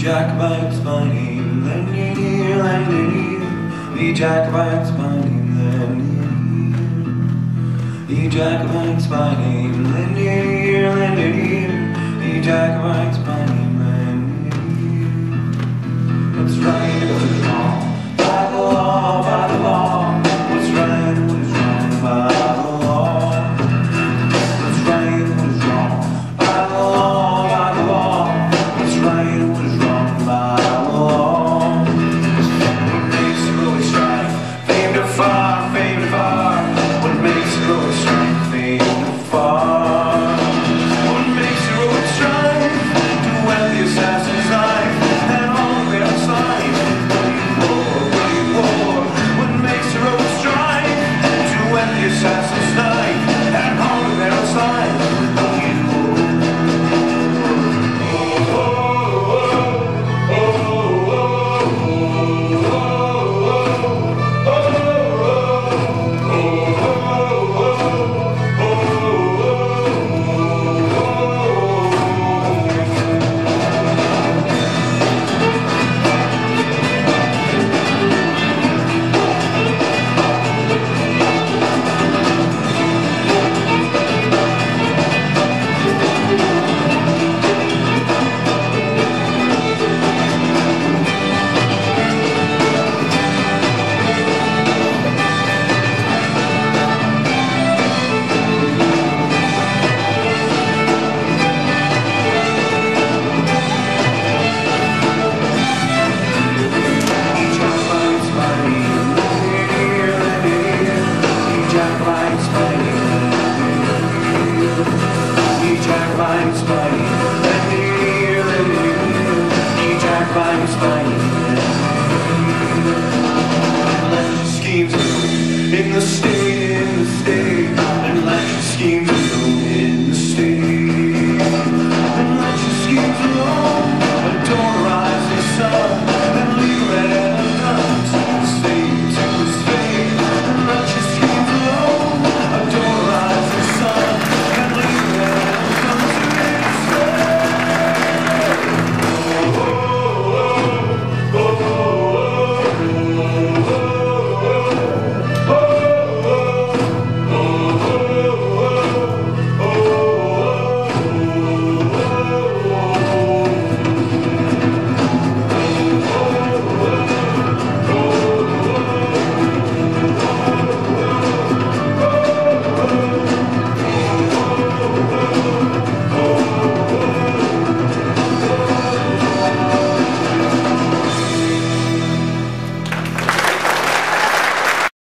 Jacobite Spiny, lend your ear, lend your ear. The Jacobite Spiny, lend your ear. The Jacobite Spiny, lend your ear, lend your ear. The Jacobite Spiny, lend your ear. What's right, what is wrong? By the law, by the law. What's right, what is wrong? By the law. What's right, what is wrong? By the law, by the law. What's right, what is wrong? By the law. What makes it really strike? Fame to far, fame to far. What makes it really strike? Fame to far. What makes it really strike? To weld the assassin's knife and all of their signs. What makes it really strike? To weld the assassin's knife and all of their signs. Jacobite Spiny,